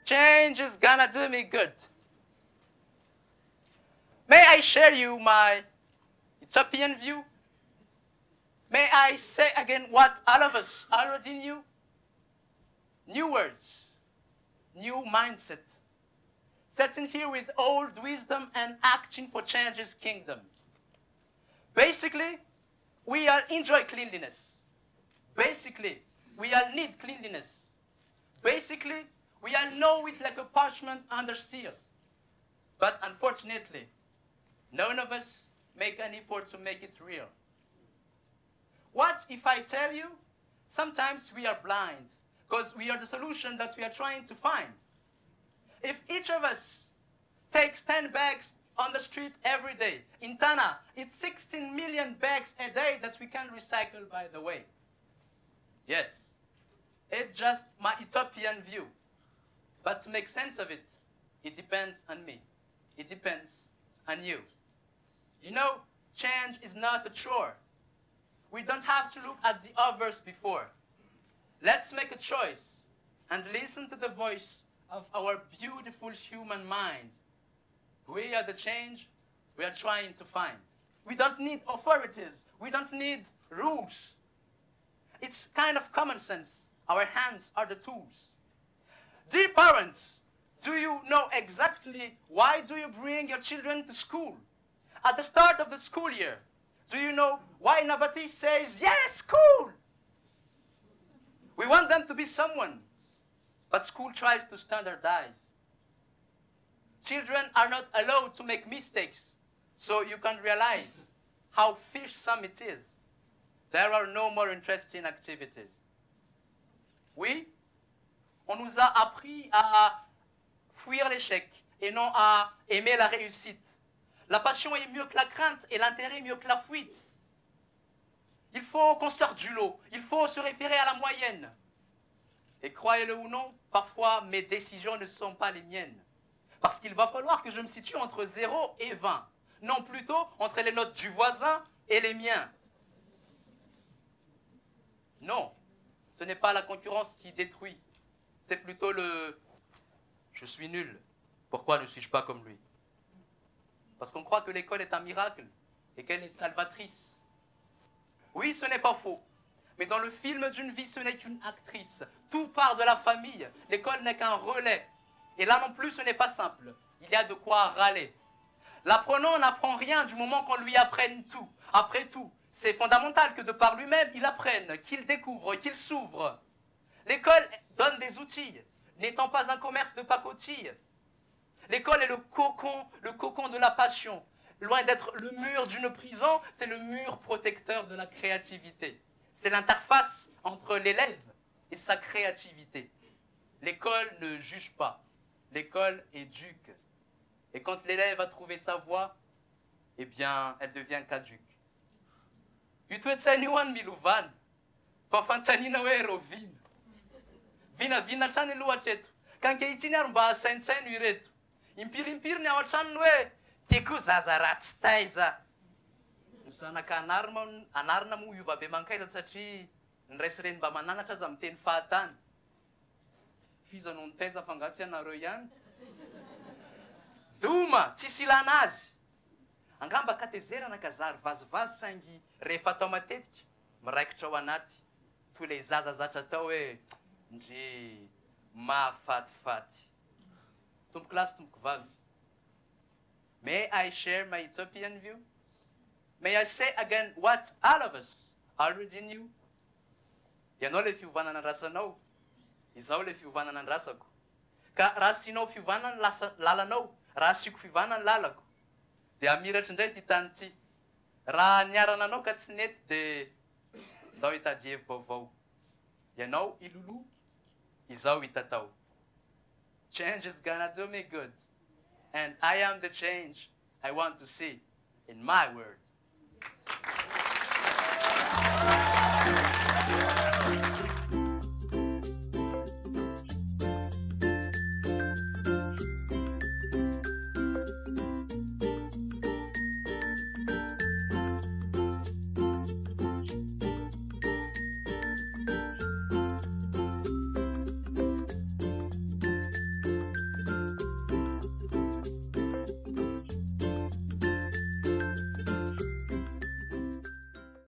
Change is gonna do me good. May I share you my utopian view? May I say again what all of us already knew? New words, new mindset, sitting here with old wisdom and acting for change's kingdom. Basically, we all enjoy cleanliness. Basically, we all need cleanliness. Basically, we all know it like a parchment under seal. But unfortunately, none of us make an effort to make it real. What if I tell you, sometimes we are blind, because we are the solution that we are trying to find. If each of us takes 10 bags on the street every day, in Tana, it's 16 million bags a day that we can recycle, by the way. Yes, it's just my utopian view. But to make sense of it, it depends on me. It depends on you. You know, change is not a chore. We don't have to look at the others before. Let's make a choice and listen to the voice of our beautiful human mind. We are the change we are trying to find. We don't need authorities. We don't need rules. It's kind of common sense. Our hands are the tools. Dear parents, do you know exactly why do you bring your children to school? At the start of the school year, do you know why Nabati says, yes, school? We want them to be someone, but school tries to standardize. Children are not allowed to make mistakes, so you can realize how fearsome it is. There are no more interesting activities. Oui, on nous a appris à fuir l'échec et non à aimer la réussite. La passion est mieux que la crainte et l'intérêt mieux que la fuite. Il faut qu'on sorte du lot. Il faut se référer à la moyenne. Et croyez-le ou non, parfois mes décisions ne sont pas les miennes. Parce qu'il va falloir que je me situe entre 0 et 20. Non plutôt entre les notes du voisin et les miens. Non, ce n'est pas la concurrence qui détruit. C'est plutôt le « je suis nul, pourquoi ne suis-je pas comme lui ?» Parce qu'on croit que l'école est un miracle et qu'elle est salvatrice. Oui, ce n'est pas faux. Mais dans le film d'une vie, ce n'est qu'une actrice. Tout part de la famille. L'école n'est qu'un relais. Et là non plus, ce n'est pas simple. Il y a de quoi râler. L'apprenant n'apprend rien du moment qu'on lui apprenne tout. Après tout, c'est fondamental que de par lui-même, il apprenne, qu'il découvre, qu'il s'ouvre. L'école donne des outils, n'étant pas un commerce de pacotille. L'école est le cocon de la passion. Loin d'être le mur d'une prison, c'est le mur protecteur de la créativité. C'est l'interface entre l'élève et sa créativité. L'école ne juge pas, l'école éduque. Et quand l'élève a trouvé sa voie, eh bien, elle devient caduque. Utuetsaniwan miluvan, fafantanina werovin. Vina trano lohatreto. Kankehitiny ary mba sainsaino ireto. Impirimpiry ny ao an-tranony hoe tiako zaza ratsy taiza. Ny zanaka anarina moa iova be mankaiza satria ny raisireny mba mananatra aza amin'ny teny fahatany. Fiza noho ny taiza fangasy ianareo ihany. Doma, tsisy ilana azy. Angamba katezerana ka zary vazivazy saingy rehefa atao matetika miraikitra ao anaty. Toy ilay zaza zatra atao hoe ndre mahafatifaty. Tompoko lasy tompoko vavy. May I share my utopian view? May I say again what all of us already knew? Ianao le fiovanana rasanao, izaho le fiovanana rasako. Ka raha sinao fiovanana lalanao, raha siko fiovanana lalako. Dia amiratra indray ty tany ty. Raha niarana anao ka tsy nety dia ndao hitady hevi-baovao. Ianao ilolo, izaho hitatao. Change is gonna do me good. And I am the change I want to see in my world.